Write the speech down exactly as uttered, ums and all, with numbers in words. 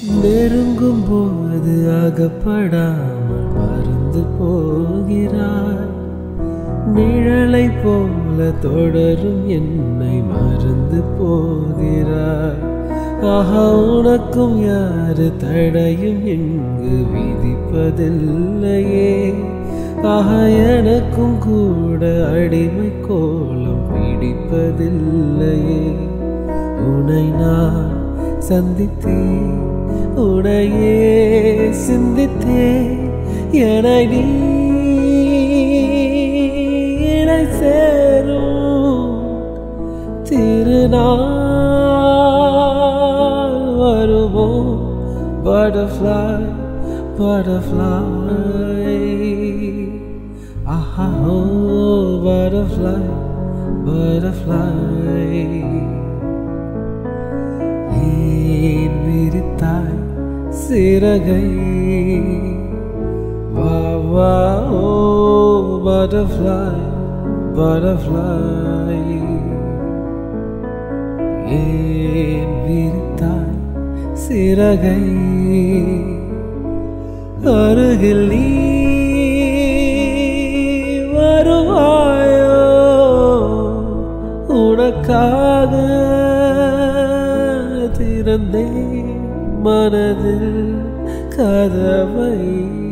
நெருங்கும் போது அகப்படாமல் மறந்து போகிறாய். நிழலை போல தொடரும் என்னை மறந்து போகிறாய். ஆஹா, உனக்கும் யாரு தடையும் இங்கு விதிப்பதில்லையே. ஆஹா, எனக்கும் கூட அடிமை கோலம் பிடிப்பதில்லையே. உன்னை நான் சந்தித்தேன், உனையே சிந்தித்தேன். என நீ இணை சேரும் திருநாள் வருமோ? Butterfly, butterfly. Aha, oh, butterfly, butterfly. ஏன் விரித்தாய் சிறகை? வா வா, oh, butterfly, butterfly. ஏன் விரித்தாய் சிறகை? அருகில் நீ வருவாயோ? உனக்காக திறந்தே மனதில் கதவை.